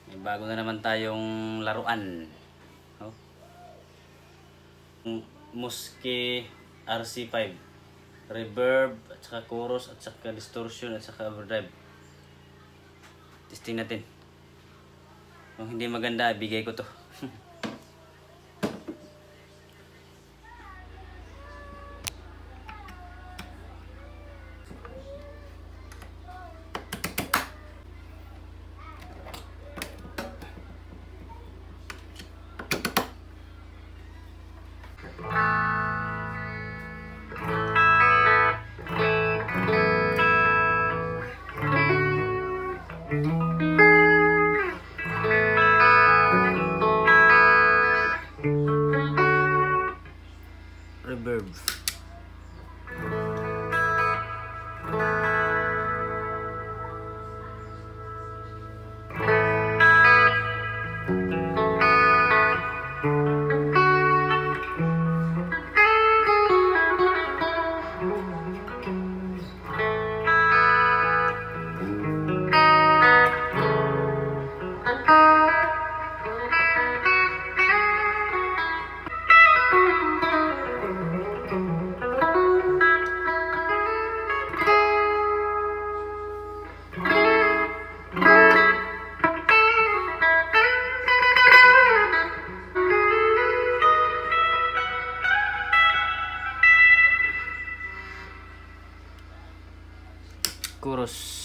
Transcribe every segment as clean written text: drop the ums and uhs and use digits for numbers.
May bago na naman tayong laruan. Oh. Musky RC5. Reverb, at saka chorus, at saka distortion, at saka overdrive. Testing natin. Kung hindi maganda, bigay ko to. Reverb. Chorus.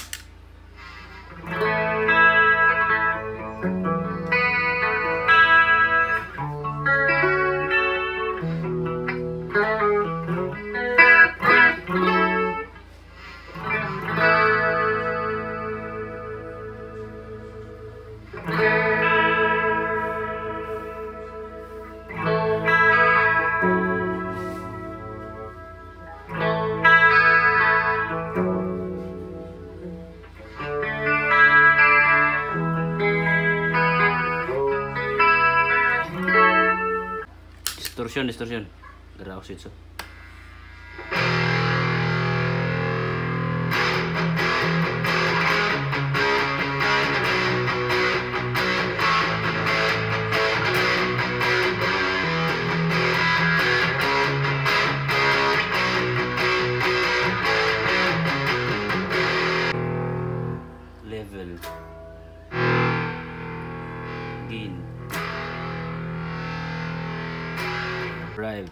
Distortion. Gara ako sitso. Level. Gain. Drive.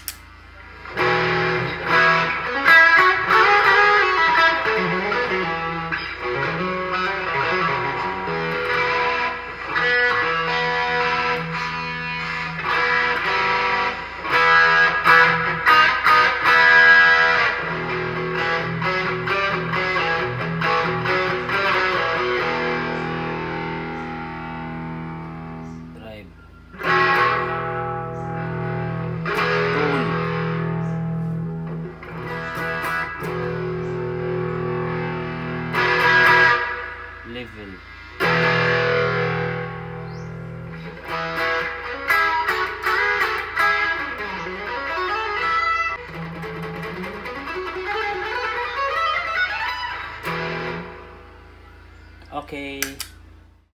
Level. Okay.